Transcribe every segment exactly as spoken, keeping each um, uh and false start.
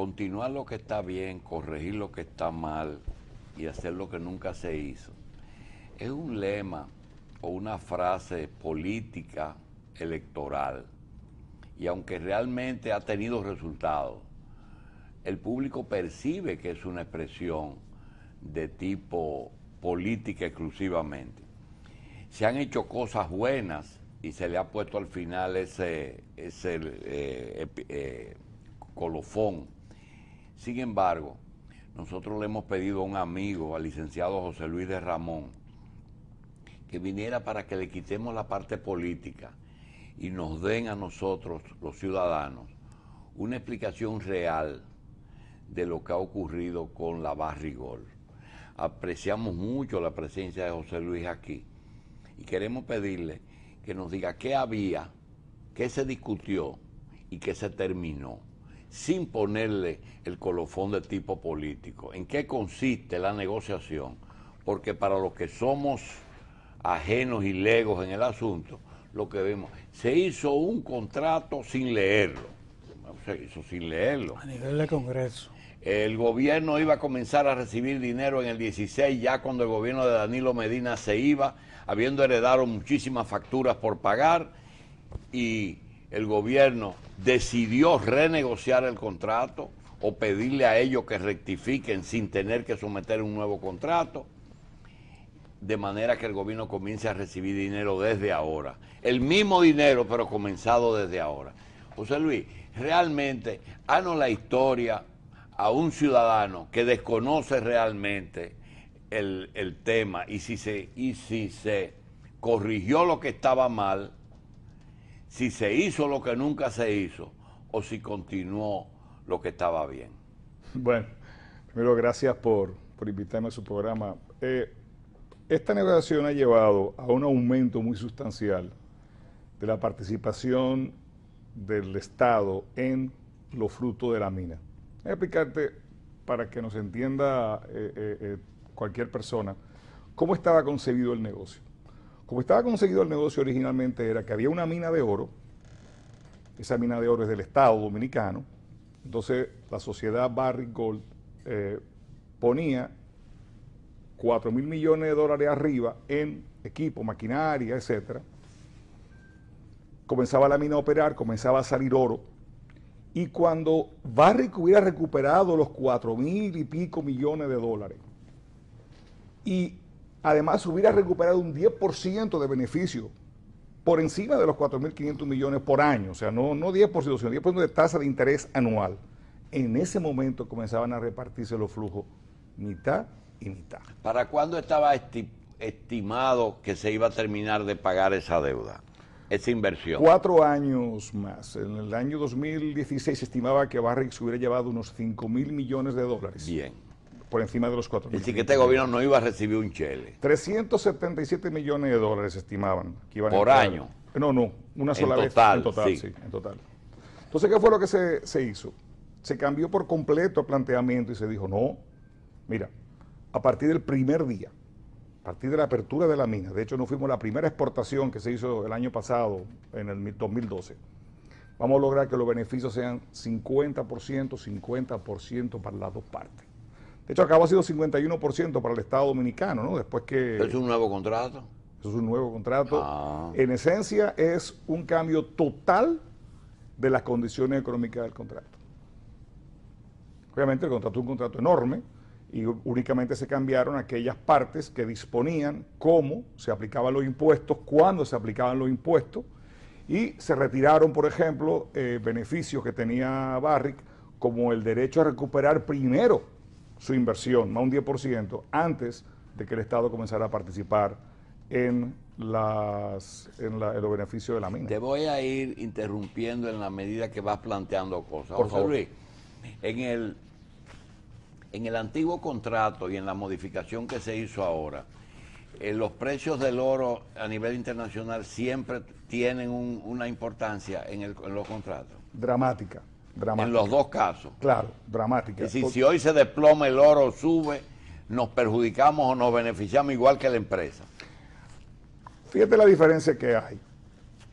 continuar lo que está bien, corregir lo que está mal y hacer lo que nunca se hizo, es un lema o una frase política electoral. Y aunque realmente ha tenido resultados, el público percibe que es una expresión de tipo política exclusivamente. Se han hecho cosas buenas y se le ha puesto al final ese, ese eh, eh, colofón. Sin embargo, nosotros le hemos pedido a un amigo, al licenciado José Luis de Ramón, que viniera para que le quitemos la parte política y nos den a nosotros, los ciudadanos, una explicación real de lo que ha ocurrido con la Barrick Gold. Apreciamos mucho la presencia de José Luis aquí y queremos pedirle que nos diga qué había, qué se discutió y qué se terminó, sin ponerle el colofón de tipo político. ¿En qué consiste la negociación? Porque para los que somos ajenos y legos en el asunto, lo que vemos, se hizo un contrato sin leerlo, se hizo sin leerlo. A nivel de Congreso. El gobierno iba a comenzar a recibir dinero en el dieciséis, ya cuando el gobierno de Danilo Medina se iba, habiendo heredado muchísimas facturas por pagar, y el gobierno decidió renegociar el contrato o pedirle a ellos que rectifiquen sin tener que someter un nuevo contrato, de manera que el gobierno comience a recibir dinero desde ahora. El mismo dinero, pero comenzado desde ahora. José Luis, realmente, haznos la historia a un ciudadano que desconoce realmente el, el tema y si, se, y si se corrigió lo que estaba mal, si se hizo lo que nunca se hizo o si continuó lo que estaba bien. Bueno, primero gracias por, por invitarme a su programa. Eh, esta negociación ha llevado a un aumento muy sustancial de la participación del Estado en los frutos de la mina. Voy a explicarte, para que nos entienda eh, eh, eh, cualquier persona, cómo estaba concebido el negocio. Como estaba concebido el negocio originalmente era que había una mina de oro, esa mina de oro es del Estado Dominicano, entonces la sociedad Barrick Gold eh, ponía cuatro mil millones de dólares arriba en equipo, maquinaria, etcétera. Comenzaba la mina a operar, comenzaba a salir oro, y cuando Barrick hubiera recuperado los cuatro mil y pico millones de dólares, y además hubiera recuperado un diez por ciento de beneficio por encima de los cuatro mil quinientos millones por año, o sea, no, no diez por ciento, sino diez por ciento de tasa de interés anual, en ese momento comenzaban a repartirse los flujos mitad y mitad. ¿Para cuándo estaba esti estimado que se iba a terminar de pagar esa deuda, esa inversión? Cuatro años más. En el año dos mil dieciséis se estimaba que Barrick se hubiera llevado unos cinco mil millones de dólares. Bien. Por encima de los cuatro mil. Es decir, que este gobierno no iba a recibir un chele. trescientos setenta y siete millones de dólares se estimaban que iban ¿Por a año? No, no, una sola en vez. Total, en total, sí. sí, en total. Entonces, ¿qué fue lo que se, se hizo? Se cambió por completo el planteamiento y se dijo, no, mira, a partir del primer día, a partir de la apertura de la mina, de hecho no fuimos la primera exportación que se hizo el año pasado, en el dos mil doce, vamos a lograr que los beneficios sean cincuenta por ciento, cincuenta por ciento para las dos partes. De hecho, acabó siendo cincuenta y uno por ciento para el Estado Dominicano, ¿no? Después que... ¿Es un nuevo contrato? Eso es un nuevo contrato. Ah. En esencia, es un cambio total de las condiciones económicas del contrato. Obviamente, el contrato es un contrato enorme y únicamente se cambiaron aquellas partes que disponían cómo se aplicaban los impuestos, cuándo se aplicaban los impuestos, y se retiraron, por ejemplo, eh, beneficios que tenía Barrick, como el derecho a recuperar primero su inversión, más un diez por ciento, antes de que el Estado comenzara a participar en, las, en, la, en los beneficios de la mina. Te voy a ir interrumpiendo en la medida que vas planteando cosas. Por José favor. Luis, en el, en el antiguo contrato y en la modificación que se hizo ahora, eh, los precios del oro a nivel internacional siempre tienen un, una importancia en, el, en los contratos. Dramática, dramática. En los dos casos. Claro, dramática. Es decir, Por- si hoy se desploma el oro, sube, nos perjudicamos o nos beneficiamos igual que la empresa. Fíjate la diferencia que hay.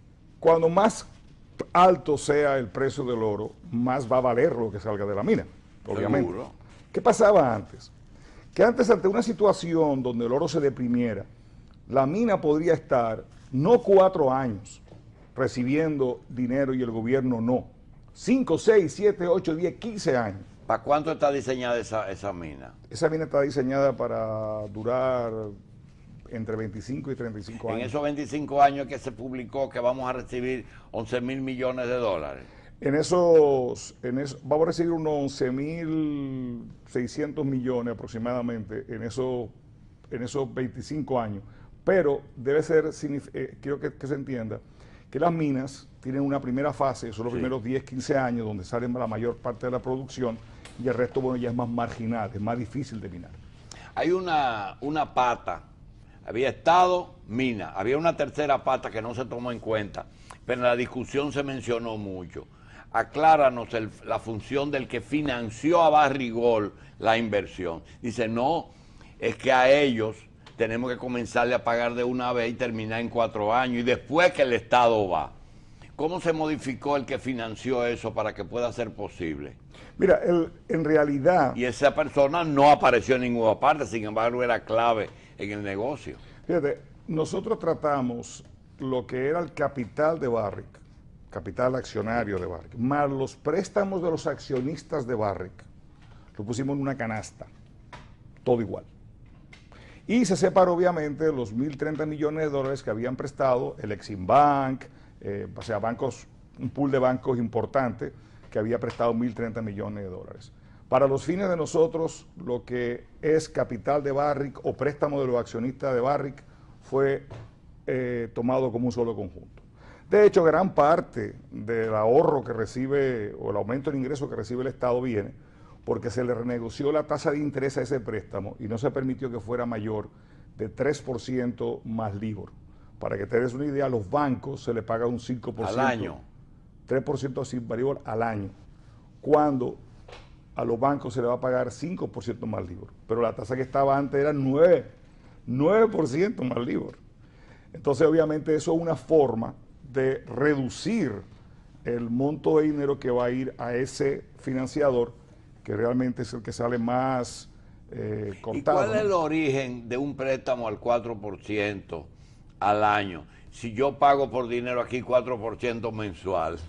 Cuando más alto sea el precio del oro, más va a valer lo que salga de la mina. obviamente. Seguro. ¿Qué pasaba antes? Que antes, ante una situación donde el oro se deprimiera, la mina podría estar no cuatro años recibiendo dinero y el gobierno no. Cinco, seis, siete, ocho, diez, quince años. ¿Para cuánto está diseñada esa, esa mina? Esa mina está diseñada para durar entre veinticinco y treinta y cinco años. En esos veinticinco años que se publicó que vamos a recibir once mil millones de dólares. En esos, en eso, vamos a recibir unos once mil seiscientos millones aproximadamente en esos, en esos veinticinco años. Pero debe ser, eh, quiero que, que se entienda, que las minas tienen una primera fase, son los sí. primeros diez, quince años, donde sale la mayor parte de la producción, y el resto, bueno, ya es más marginal, es más difícil de minar. Hay una, una pata, había estado mina, había una tercera pata que no se tomó en cuenta, pero en la discusión se mencionó mucho. Acláranos el, la función del que financió a Barrigol la inversión. Dice, no, es que a ellos tenemos que comenzarle a pagar de una vez y terminar en cuatro años, y después que el Estado va. ¿Cómo se modificó el que financió eso para que pueda ser posible? Mira, el, en realidad... Y esa persona no apareció en ninguna parte, sin embargo era clave en el negocio. Fíjate, nosotros tratamos lo que era el capital de Barrick, capital accionario de Barrick, más los préstamos de los accionistas de Barrick, lo pusimos en una canasta, todo igual. Y se separó obviamente los mil treinta millones de dólares que habían prestado el Exim Bank, eh, o sea, bancos, un pool de bancos importante que había prestado mil treinta millones de dólares. Para los fines de nosotros, lo que es capital de Barrick o préstamo de los accionistas de Barrick fue eh, tomado como un solo conjunto. De hecho, gran parte del ahorro que recibe o el aumento de ingreso que recibe el Estado viene porque se le renegoció la tasa de interés a ese préstamo y no se permitió que fuera mayor de tres por ciento más LIBOR. Para que te des una idea, a los bancos se le paga un cinco por ciento. Al año. tres por ciento sin LIBOR al año. Cuando a los bancos se le va a pagar cinco por ciento más LIBOR. Pero la tasa que estaba antes era nueve por ciento más LIBOR. Entonces, obviamente, eso es una forma de reducir el monto de dinero que va a ir a ese financiador, que realmente es el que sale más eh, cortado. ¿Y cuál es el origen de un préstamo al cuatro por ciento al año? Si yo pago por dinero aquí cuatro por ciento mensual.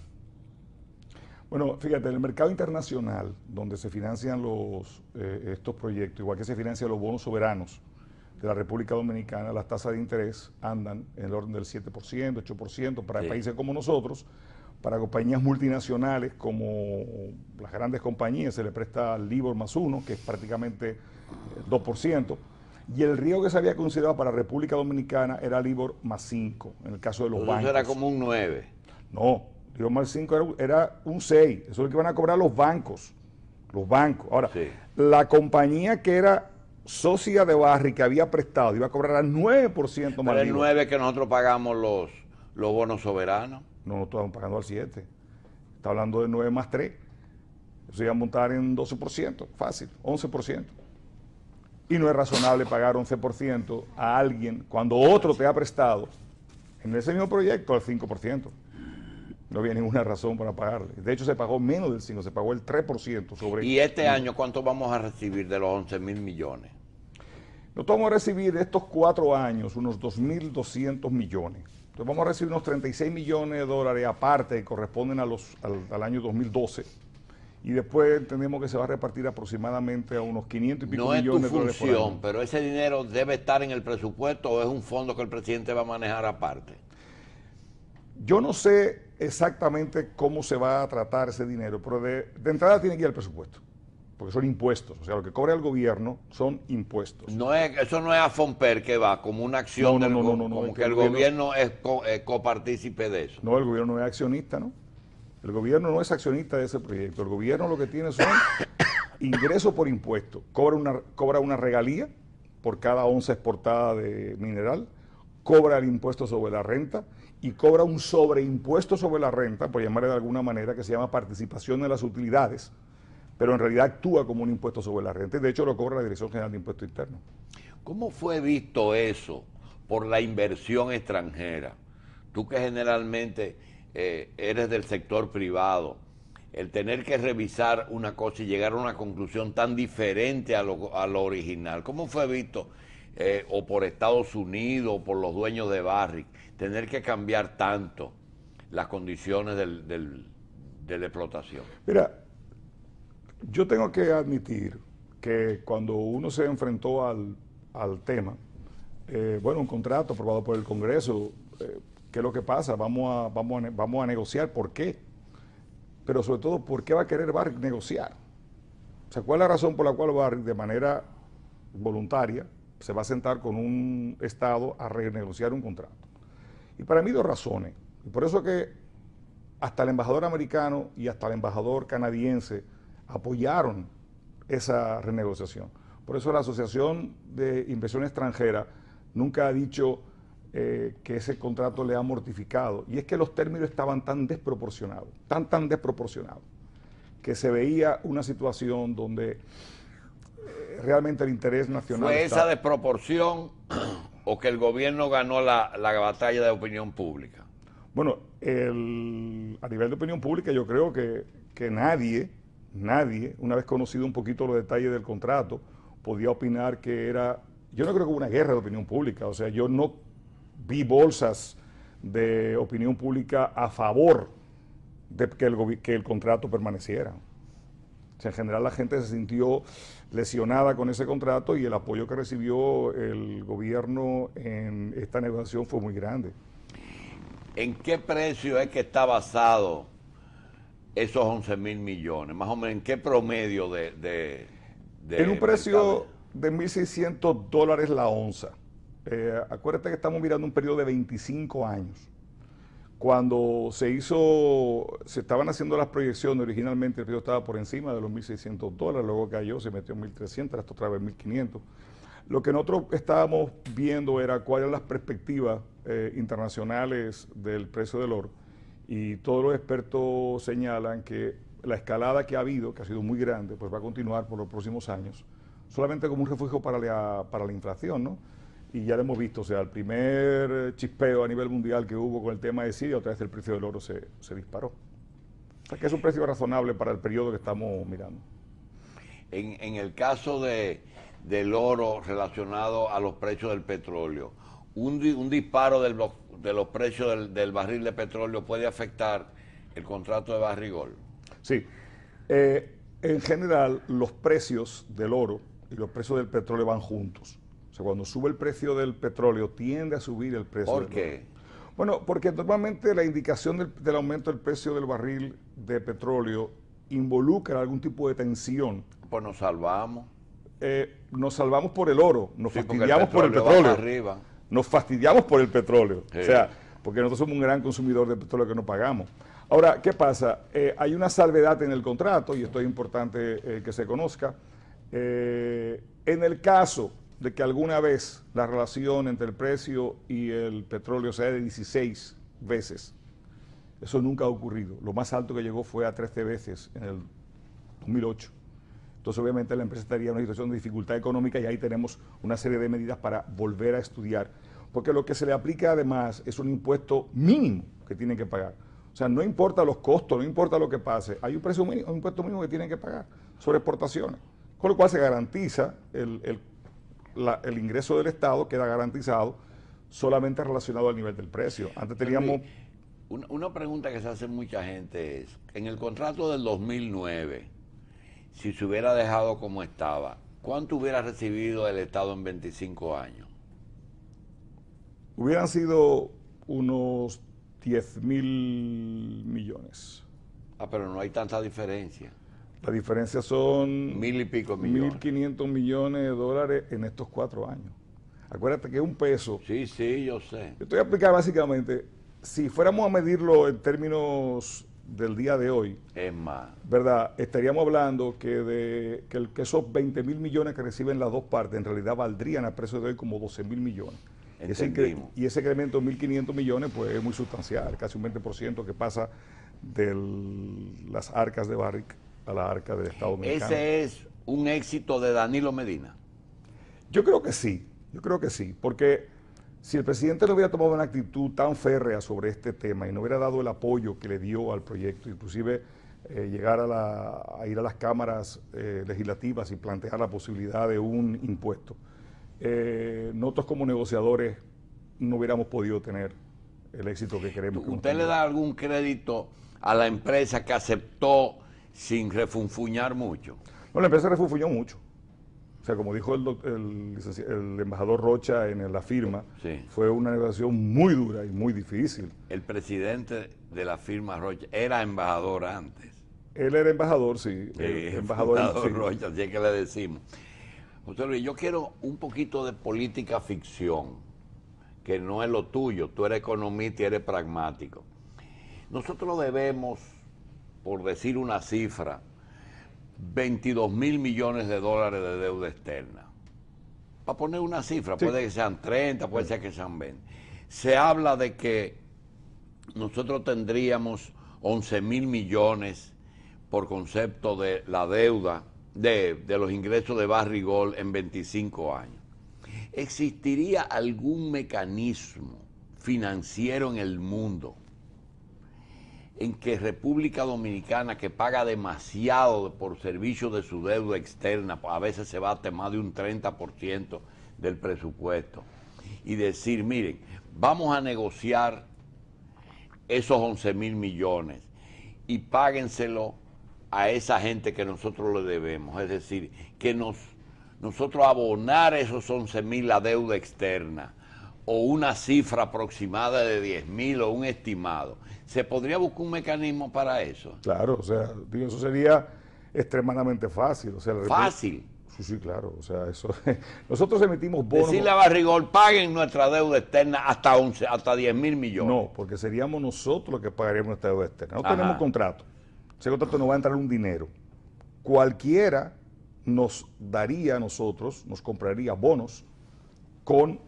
Bueno, fíjate, en el mercado internacional, donde se financian los, eh, estos proyectos, igual que se financian los bonos soberanos de la República Dominicana, las tasas de interés andan en el orden del siete por ciento, ocho por ciento para sí. países como nosotros. Para compañías multinacionales como las grandes compañías se le presta LIBOR más uno, que es prácticamente dos por ciento, y el riesgo que se había considerado para República Dominicana era LIBOR más cinco, en el caso de los Entonces bancos. Eso era como un nueve. No, LIBOR más cinco era, era un seis, eso es lo que van a cobrar los bancos, los bancos. Ahora, sí. la compañía que era socia de Barrick, que había prestado, iba a cobrar al nueve por ciento más Pero LIBOR. el nueve que nosotros pagamos los, los bonos soberanos. No, no estamos pagando al siete. Está hablando de nueve más tres. Eso iba a montar en doce por ciento, fácil, once por ciento. Y no es razonable pagar once por ciento a alguien cuando otro te ha prestado en ese mismo proyecto al cinco por ciento. No había ninguna razón para pagarle. De hecho, se pagó menos del cinco, se pagó el tres por ciento sobre... ¿Y este año cuánto vamos a recibir de los once mil millones? Nosotros vamos a recibir de estos cuatro años unos dos mil doscientos millones. Entonces vamos a recibir unos treinta y seis millones de dólares aparte que corresponden a los, al, al año dos mil doce. Y después entendemos que se va a repartir aproximadamente a unos quinientos y pico no millones es tu de dólares por función, año. pero ese dinero debe estar en el presupuesto o es un fondo que el presidente va a manejar aparte. Yo no sé exactamente cómo se va a tratar ese dinero, pero de, de entrada tiene que ir al presupuesto, porque son impuestos. O sea, lo que cobra el gobierno son impuestos. No es, eso no es a FOMPER que va, como una acción, no, no, del, no, no, no, como no, que el gobierno, gobierno es co, eh, copartícipe de eso. No, el gobierno no es accionista, ¿no? El gobierno no es accionista de ese proyecto. El gobierno lo que tiene son ingresos por impuestos. Cobra una, cobra una regalía por cada onza exportada de mineral, cobra el impuesto sobre la renta y cobra un sobreimpuesto sobre la renta, por llamarle de alguna manera, que se llama participación en las utilidades, pero en realidad actúa como un impuesto sobre la renta y de hecho lo cobra la Dirección General de Impuestos Internos. ¿Cómo fue visto eso por la inversión extranjera? Tú que generalmente eh, eres del sector privado, el tener que revisar una cosa y llegar a una conclusión tan diferente a lo, a lo original. ¿Cómo fue visto, eh, o por Estados Unidos, o por los dueños de Barrick, tener que cambiar tanto las condiciones del, del, de la explotación? Mira, yo tengo que admitir que cuando uno se enfrentó al, al tema, eh, bueno, un contrato aprobado por el Congreso, eh, ¿qué es lo que pasa? Vamos a, vamos, a, vamos a negociar, ¿por qué? Pero sobre todo, ¿por qué va a querer Barrick negociar? O sea, ¿cuál es la razón por la cual Barrick, de manera voluntaria, se va a sentar con un Estado a renegociar un contrato? Y para mí dos razones. Y por eso que hasta el embajador americano y hasta el embajador canadiense apoyaron esa renegociación. Por eso la Asociación de Inversión Extranjera nunca ha dicho eh, que ese contrato le ha mortificado. Y es que los términos estaban tan desproporcionados, tan, tan desproporcionados, que se veía una situación donde eh, realmente el interés nacional... ¿Fue estaba... esa desproporción o que el gobierno ganó la, la batalla de opinión pública? Bueno, el, a nivel de opinión pública yo creo que, que nadie, nadie, una vez conocido un poquito los detalles del contrato, podía opinar que era... Yo no creo que hubo una guerra de opinión pública, o sea, yo no vi bolsas de opinión pública a favor de que el, que el contrato permaneciera. O sea, en general la gente se sintió lesionada con ese contrato y el apoyo que recibió el gobierno en esta negociación fue muy grande. ¿En qué precio es que está basado esos once mil millones? Más o menos, ¿en qué promedio de...? de, de en un precio mercado? de mil seiscientos dólares la onza. Eh, acuérdate que estamos mirando un periodo de veinticinco años. Cuando se hizo, se estaban haciendo las proyecciones, originalmente el precio estaba por encima de los mil seiscientos dólares, luego cayó, se metió en mil trescientos, hasta otra vez mil quinientos. Lo que nosotros estábamos viendo era cuáles eran las perspectivas eh, internacionales del precio del oro, y todos los expertos señalan que la escalada que ha habido, que ha sido muy grande, pues va a continuar por los próximos años, solamente como un refugio para la, para la inflación, ¿no? Y ya lo hemos visto, o sea, el primer chispeo a nivel mundial que hubo con el tema de Siria, otra vez el precio del oro se, se disparó. O sea, que es un precio razonable para el periodo que estamos mirando. En, en el caso de, del oro relacionado a los precios del petróleo, un, un disparo del, de los precios del, del barril de petróleo puede afectar el contrato de Barrigol. Sí. Eh, en general, los precios del oro y los precios del petróleo van juntos. O sea, cuando sube el precio del petróleo, tiende a subir el precio ¿Por del qué? oro. Bueno, porque normalmente la indicación del, del aumento del precio del barril de petróleo involucra algún tipo de tensión. Pues nos salvamos. Eh, nos salvamos por el oro, nos Sí, fastidiamos el por el va petróleo. para arriba. Nos fastidiamos por el petróleo. Sí. O sea, porque nosotros somos un gran consumidor de petróleo que no pagamos. Ahora, ¿qué pasa? Eh, hay una salvedad en el contrato, y esto es importante eh, que se conozca. Eh, en el caso de que alguna vez la relación entre el precio y el petróleo sea de dieciséis veces, eso nunca ha ocurrido. Lo más alto que llegó fue a trece veces en el dos mil ocho. Entonces, obviamente, la empresa estaría en una situación de dificultad económica, y ahí tenemos una serie de medidas para volver a estudiar. Porque lo que se le aplica, además, es un impuesto mínimo que tienen que pagar. O sea, no importa los costos, no importa lo que pase, hay un precio mínimo, un impuesto mínimo que tienen que pagar sobre exportaciones. Con lo cual se garantiza el, el, la, el ingreso del Estado, queda garantizado solamente relacionado al nivel del precio. Antes teníamos... Una, una pregunta que se hace mucha gente es, en el contrato del dos mil nueve, si se hubiera dejado como estaba, ¿cuánto hubiera recibido el Estado en veinticinco años? Hubieran sido unos diez mil millones. Ah, pero no hay tanta diferencia. La diferencia son... Mil y pico millones. Mil quinientos millones de dólares en estos cuatro años. Acuérdate que un peso... Sí, sí, yo sé. Yo estoy aplicando básicamente, si fuéramos a medirlo en términos del día de hoy, Es más. ¿verdad? Estaríamos hablando que, de, que, el, que esos veinte mil millones que reciben las dos partes en realidad valdrían al precio de hoy como doce mil millones. Ese incre, y ese incremento de mil quinientos millones pues es muy sustancial, casi un veinte por ciento que pasa de las arcas de Barrick a la arca del Estado Dominicano. ¿Ese es un éxito de Danilo Medina? Yo creo que sí, yo creo que sí, porque si el presidente no hubiera tomado una actitud tan férrea sobre este tema y no hubiera dado el apoyo que le dio al proyecto, inclusive eh, llegar a, la, a ir a las cámaras eh, legislativas y plantear la posibilidad de un impuesto. Eh, nosotros como negociadores no hubiéramos podido tener el éxito que queremos. Que ¿Usted le da algún crédito a la empresa que aceptó sin refunfuñar mucho? No, la empresa refunfuñó mucho. O sea, como dijo el, el, el embajador Rocha en la firma, sí, fue una negociación muy dura y muy difícil. El presidente de la firma Rocha era embajador antes. Él era embajador, sí. sí el embajador, embajador sí. Rocha, así es que le decimos. José Luis, yo quiero un poquito de política ficción, que no es lo tuyo. Tú eres economista y eres pragmático. Nosotros debemos, por decir una cifra, veintidós mil millones de dólares de deuda externa. Para poner una cifra, sí, puede que sean treinta, puede ser que sean veinte. Se habla de que nosotros tendríamos once mil millones por concepto de la deuda, de, de los ingresos de Barrigol en veinticinco años. ¿Existiría algún mecanismo financiero en el mundo en que República Dominicana, que paga demasiado por servicio de su deuda externa, a veces se va hasta más de un treinta por ciento del presupuesto, y decir, miren, vamos a negociar esos once mil millones y páguenselo a esa gente que nosotros le debemos? Es decir, que nos, nosotros abonar esos once mil la deuda externa, o una cifra aproximada de diez mil o un estimado. ¿Se podría buscar un mecanismo para eso? Claro, o sea, digo, eso sería extremadamente fácil. O sea, la ¿Fácil? Sí, sí, claro. O sea, eso. Nosotros emitimos bonos. Decirle a Barrigol, paguen nuestra deuda externa hasta once, hasta diez mil millones. No, porque seríamos nosotros los que pagaríamos nuestra deuda externa. No Ajá. tenemos contrato. Ese contrato nos va a entrar un dinero. Cualquiera nos daría a nosotros, nos compraría bonos con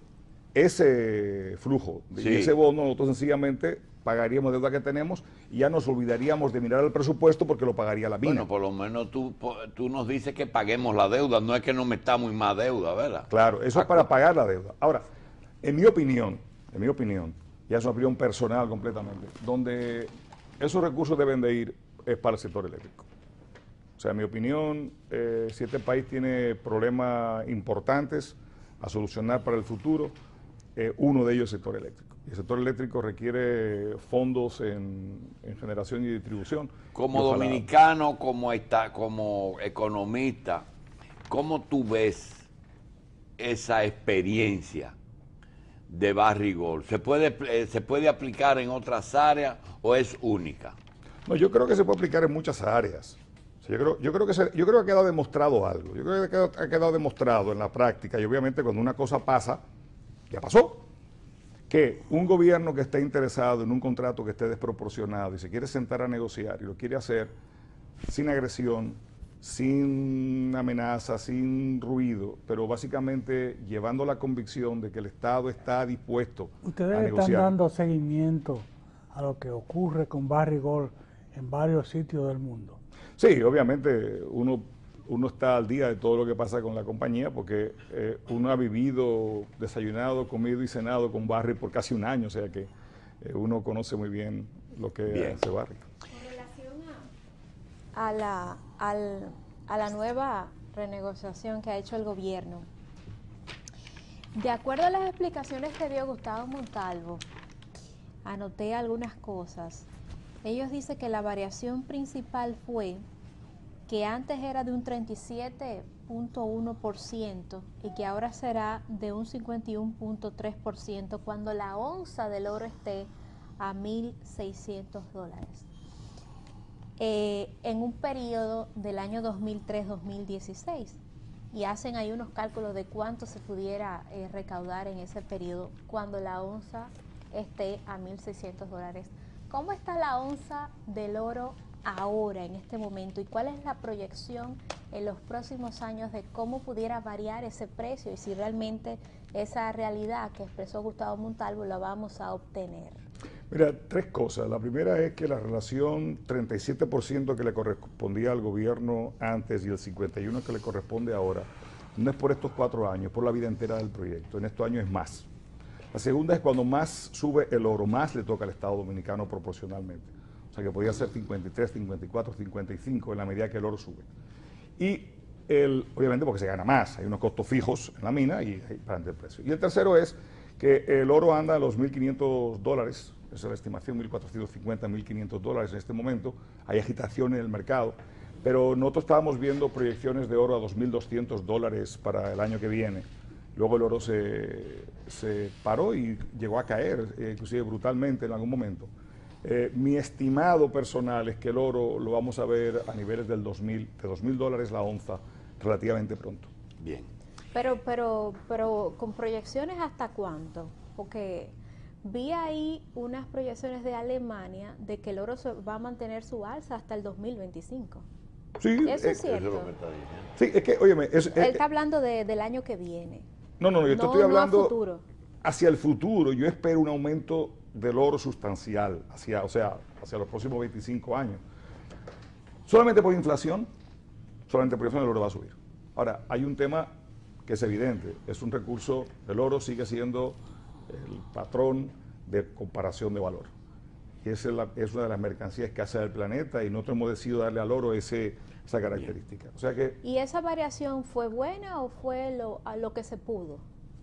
ese flujo. Sí. Y ese bono nosotros sencillamente pagaríamos deuda que tenemos y ya nos olvidaríamos de mirar el presupuesto porque lo pagaría la mina. Bueno, por lo menos tú, tú nos dices que paguemos la deuda, no es que nos metamos en más deuda, ¿verdad? Claro, eso es para pagar la deuda. Ahora, en mi opinión, en mi opinión, ya es una opinión personal completamente, donde esos recursos deben de ir es para el sector eléctrico. O sea, en mi opinión, eh, si este país tiene problemas importantes a solucionar para el futuro, eh, uno de ellos es el sector eléctrico. Y el sector eléctrico requiere fondos en, en generación y distribución. Como ojalá... dominicano, como, está, como economista, ¿cómo tú ves esa experiencia de Barrigol? ¿Se puede, eh, ¿Se puede aplicar en otras áreas o es única? No, yo creo que se puede aplicar en muchas áreas. O sea, yo, creo, yo, creo que se, yo creo que ha quedado demostrado algo. Yo creo que ha quedado, ha quedado demostrado en la práctica, y obviamente cuando una cosa pasa, ya pasó, que un gobierno que esté interesado en un contrato que esté desproporcionado y se quiere sentar a negociar y lo quiere hacer sin agresión, sin amenaza, sin ruido, pero básicamente llevando la convicción de que el Estado está dispuesto Ustedes a negociar. están dando seguimiento a lo que ocurre con Barrigol en varios sitios del mundo. Sí, obviamente uno, uno está al día de todo lo que pasa con la compañía porque eh, uno ha vivido, desayunado, comido y cenado con Barry por casi un año, o sea que eh, uno conoce muy bien lo que bien. hace Barry. Con relación a, a, la, al, a la nueva renegociación que ha hecho el gobierno, de acuerdo a las explicaciones que dio Gustavo Montalvo, anoté algunas cosas. Ellos dicen que la variación principal fue que antes era de un treinta y siete punto uno por ciento y que ahora será de un cincuenta y uno punto tres por ciento cuando la onza del oro esté a mil seiscientos dólares. Eh, en un periodo del año dos mil tres a dos mil dieciséis. Y hacen ahí unos cálculos de cuánto se pudiera eh, recaudar en ese periodo cuando la onza esté a mil seiscientos dólares. ¿Cómo está la onza del oro ahora, en este momento? ¿Y cuál es la proyección en los próximos años de cómo pudiera variar ese precio y si realmente esa realidad que expresó Gustavo Montalvo la vamos a obtener? Mira, tres cosas. La primera es que la relación treinta y siete por ciento que le correspondía al gobierno antes y el cincuenta y uno por ciento que le corresponde ahora, no es por estos cuatro años, es por la vida entera del proyecto. En estos años es más. La segunda es cuando más sube el oro, más le toca al Estado Dominicano proporcionalmente. O sea que podía ser cincuenta y tres, cincuenta y cuatro, cincuenta y cinco en la medida que el oro sube. Y el, obviamente porque se gana más, hay unos costos fijos en la mina y ahí para el precio. Y el tercero es que el oro anda a los mil quinientos dólares, esa es la estimación, mil cuatrocientos cincuenta, mil quinientos dólares en este momento, hay agitación en el mercado, pero nosotros estábamos viendo proyecciones de oro a dos mil doscientos dólares para el año que viene. Luego el oro se, se paró y llegó a caer, eh, inclusive brutalmente en algún momento. Eh, mi estimado personal es que el oro lo vamos a ver a niveles del dos mil, de dos mil dólares la onza relativamente pronto. Bien. Pero, pero, pero con proyecciones ¿hasta cuánto? Porque vi ahí unas proyecciones de Alemania de que el oro se va a mantener su alza hasta el dos mil veinticinco. Sí, ¿Eso eh, es cierto? Eso es lo que está diciendo. sí, es que, óyeme, es, Él eh, está hablando de, del año que viene. no, no, no, yo te No, estoy no a hablando futuro. hacia el futuro. Yo espero un aumento del oro sustancial, hacia, o sea, hacia los próximos veinticinco años. Solamente por inflación, solamente por inflación el oro va a subir. Ahora, hay un tema que es evidente, es un recurso, el oro sigue siendo el patrón de comparación de valor. Y esa es, la, es una de las mercancías escasas del planeta y nosotros hemos decidido darle al oro ese, esa característica. O sea que, ¿Y esa variación fue buena o fue lo, a lo que se pudo?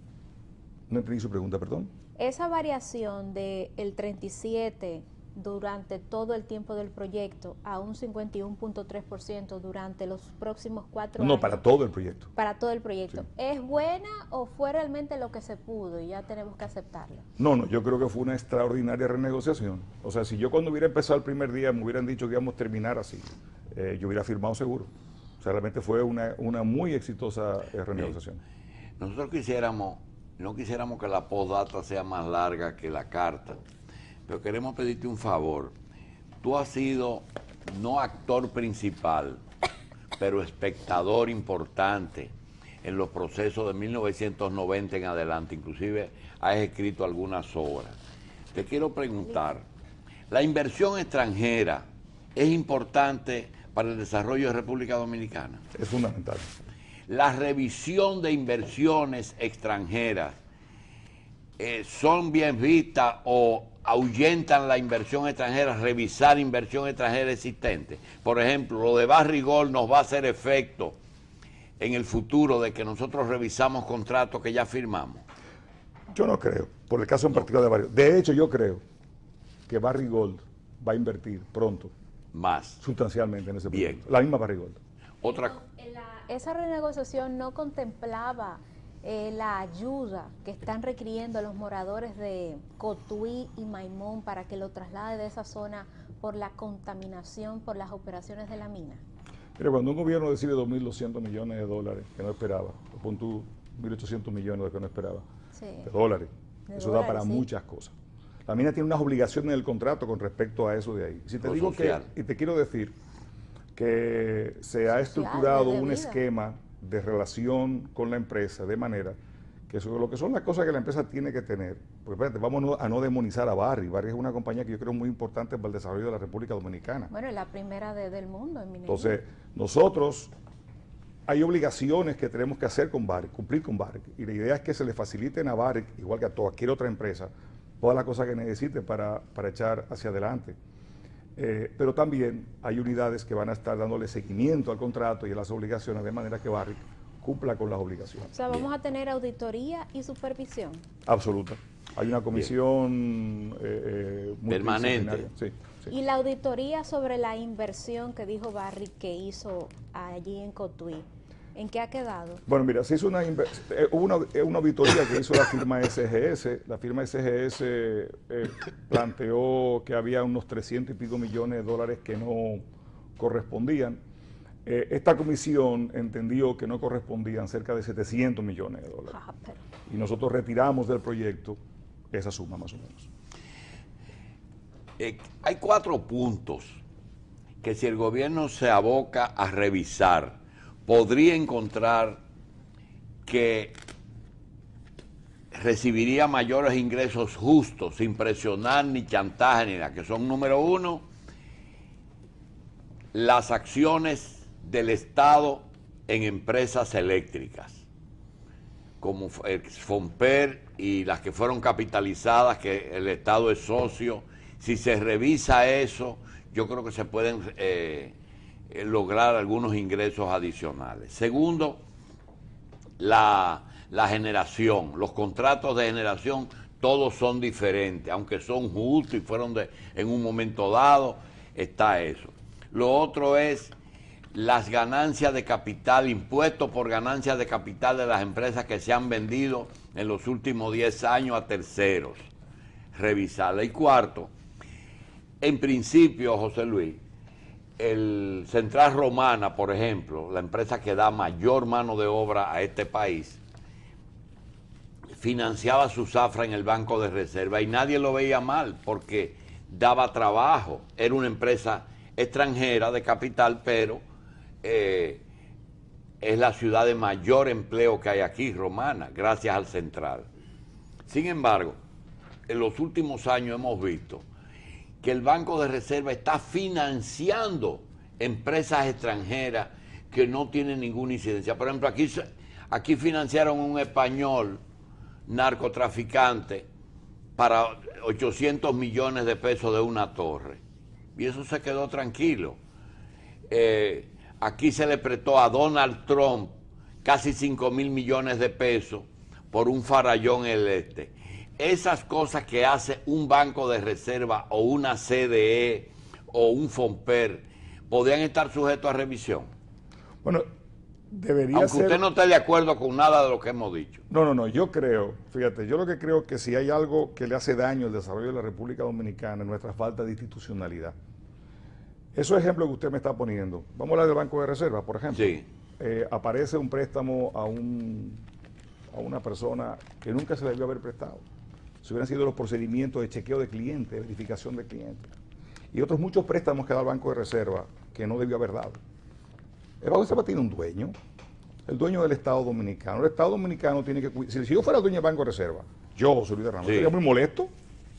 no entendí su pregunta, perdón. Esa variación del treinta y siete durante todo el tiempo del proyecto a un cincuenta y uno punto tres por ciento durante los próximos cuatro No, años. para todo el proyecto. Para todo el proyecto. Sí. ¿Es buena o fue realmente lo que se pudo y ya tenemos que aceptarlo? No, no, yo creo que fue una extraordinaria renegociación. O sea, si yo cuando hubiera empezado el primer día me hubieran dicho que íbamos a terminar así, eh, yo hubiera firmado seguro. O sea, realmente fue una, una muy exitosa eh, renegociación. Bien. Nosotros quisiéramos, no quisiéramos que la postdata sea más larga que la carta, pero queremos pedirte un favor. Tú has sido no actor principal, pero espectador importante en los procesos de mil novecientos noventa en adelante, inclusive has escrito algunas obras. Te quiero preguntar, ¿la inversión extranjera es importante para el desarrollo de República Dominicana? Es fundamental. La revisión de inversiones extranjeras eh, son bien vistas o ahuyentan la inversión extranjera, revisar inversión extranjera existente. Por ejemplo, lo de Barrigol nos va a hacer efecto en el futuro de que nosotros revisamos contratos que ya firmamos. Yo no creo, por el caso en particular de Barry. De hecho, yo creo que Barry Gold va a invertir pronto, Más. sustancialmente en ese Bien. proyecto. La misma Barry Gold. Otra co- Esa renegociación no contemplaba eh, la ayuda que están requiriendo los moradores de Cotuí y Maimón para que lo traslade de esa zona por la contaminación por las operaciones de la mina. Mira, cuando un gobierno decide dos mil doscientos millones de dólares que no esperaba, o pon tú mil ochocientos millones de que no esperaba, Sí. de dólares, De eso dólares, da para sí. muchas cosas. La mina tiene unas obligaciones en el contrato con respecto a eso de ahí. Si te Lo digo social. que, y te quiero decir que se ha Social, estructurado de un vida. esquema de relación con la empresa de manera que eso, lo que son las cosas que la empresa tiene que tener, porque espérate, vamos no- a no demonizar a Barry. Barry es una compañía que yo creo muy importante para el desarrollo de la República Dominicana. Bueno, la primera de- del mundo en minería. Entonces, nosotros hay obligaciones que tenemos que hacer con Barrick, cumplir con Barrick. Y la idea es que se le faciliten a Barrick, igual que a cualquier otra empresa, todas las cosas que necesite para, para echar hacia adelante. Eh, pero también hay unidades que van a estar dándole seguimiento al contrato y a las obligaciones, de manera que Barrick cumpla con las obligaciones. O sea, vamos a tener auditoría y supervisión. Absoluta. Hay una comisión eh, eh, Permanente. multidisciplinaria. Sí, sí. Y la auditoría sobre la inversión que dijo Barry que hizo allí en Cotuí, ¿en qué ha quedado? Bueno, mira, se hizo una, inver- eh, hubo una, eh, una auditoría que hizo la firma S G S. La firma S G S eh, planteó que había unos trescientos y pico millones de dólares que no correspondían. Eh, esta comisión entendió que no correspondían cerca de setecientos millones de dólares. Ah, pero- Y nosotros retiramos del proyecto esa suma más o menos. Eh, hay cuatro puntos que si el gobierno se aboca a revisar, podría encontrar que recibiría mayores ingresos justos, sin presionar ni chantaje ni nada, que son, número uno, las acciones del Estado en empresas eléctricas, como el Fomper y las que fueron capitalizadas, que el Estado es socio. Si se revisa eso, yo creo que se pueden eh, eh, lograr algunos ingresos adicionales. Segundo, la, la generación, los contratos de generación, todos son diferentes, aunque son justos y fueron de, en un momento dado, está eso. Lo otro es las ganancias de capital, impuestos por ganancias de capital de las empresas que se han vendido en los últimos diez años a terceros. Revisarla. Y cuarto, en principio, José Luis, el Central Romana, por ejemplo, la empresa que da mayor mano de obra a este país, financiaba su zafra en el Banco de Reserva y nadie lo veía mal porque daba trabajo. Era una empresa extranjera de capital, pero eh, es la ciudad de mayor empleo que hay aquí, Romana, gracias al Central. Sin embargo, en los últimos años hemos visto que el Banco de Reserva está financiando empresas extranjeras que no tienen ninguna incidencia. Por ejemplo, aquí, aquí financiaron un español narcotraficante para ochocientos millones de pesos de una torre. Y eso se quedó tranquilo. Eh, aquí se le prestó a Donald Trump casi cinco mil millones de pesos por un farallón en el este. Esas cosas que hace un banco de reserva o una C D E o un FOMPER podrían estar sujetos a revisión. Bueno, debería Aunque ser... usted no esté de acuerdo con nada de lo que hemos dicho. No, no, no, yo creo, fíjate, yo lo que creo es que si hay algo que le hace daño al desarrollo de la República Dominicana es nuestra falta de institucionalidad. Esos ejemplos que usted me está poniendo, vamos a hablar del Banco de Reserva, por ejemplo. Sí. Eh, aparece un préstamo a, un, a una persona que nunca se le debió haber prestado. Si hubieran sido los procedimientos de chequeo de clientes, de verificación de clientes. Y otros muchos préstamos que da el Banco de Reserva que no debió haber dado. El Banco de Reserva tiene un dueño, el dueño del Estado Dominicano. El Estado Dominicano tiene que cuidar. Si yo fuera el dueño del Banco de Reserva, yo, José Luis de Ramos, Sí. sería muy molesto.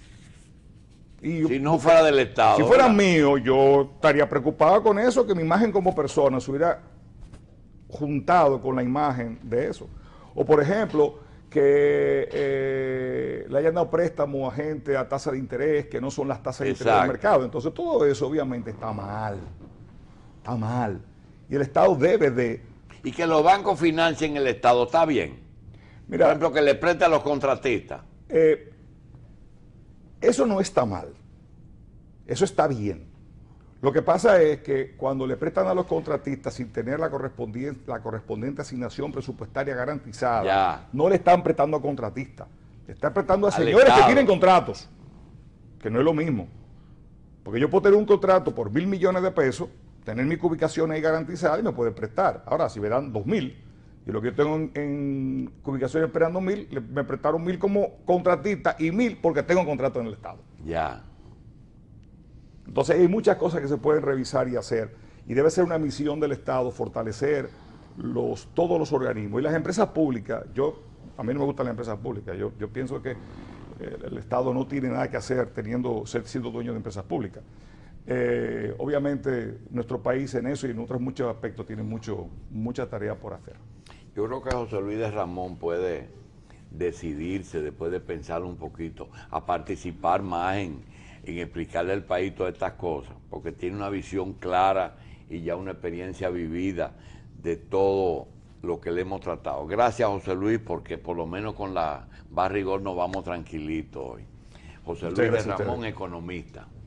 Y yo, Si no fuera del Estado. si fuera ¿verdad? mío, yo estaría preocupado con eso, que mi imagen como persona se hubiera juntado con la imagen de eso. O por ejemplo, que eh, le hayan dado préstamo a gente a tasa de interés que no son las tasas de interés del Exacto. mercado. Entonces todo eso obviamente está mal. Está mal. Y el Estado debe de... Y que los bancos financien el Estado, está bien. Mira, Por ejemplo, que le preste a los contratistas. Eh, eso no está mal, eso está bien. Lo que pasa es que cuando le prestan a los contratistas sin tener la correspondiente, la correspondiente asignación presupuestaria garantizada, Ya. no le están prestando a contratistas, le están prestando a Al señores que Estado. tienen contratos, que no es lo mismo. Porque yo puedo tener un contrato por mil millones de pesos, tener mi ubicación ahí garantizada y me puede prestar. Ahora, si me dan dos mil, y lo que yo tengo en, en ubicación esperando mil, le- me prestaron mil como contratista y mil porque tengo un contrato en el Estado. Ya. Entonces hay muchas cosas que se pueden revisar y hacer. Y debe ser una misión del Estado fortalecer los, todos los organismos. Y las empresas públicas, yo a mí no me gustan las empresas públicas. Yo, yo pienso que eh, el Estado no tiene nada que hacer teniendo, ser, siendo dueño de empresas públicas. Eh, obviamente nuestro país en eso y en otros muchos aspectos tiene mucho, mucha tarea por hacer. Yo creo que José Luis de Ramón puede decidirse, después de pensar un poquito, a participar más en, en explicarle al país todas estas cosas, porque tiene una visión clara y ya una experiencia vivida de todo lo que le hemos tratado. Gracias, José Luis, porque por lo menos con la Barrigol nos vamos tranquilitos hoy. José Muchas Luis de gracias a ustedes. Ramón, economista.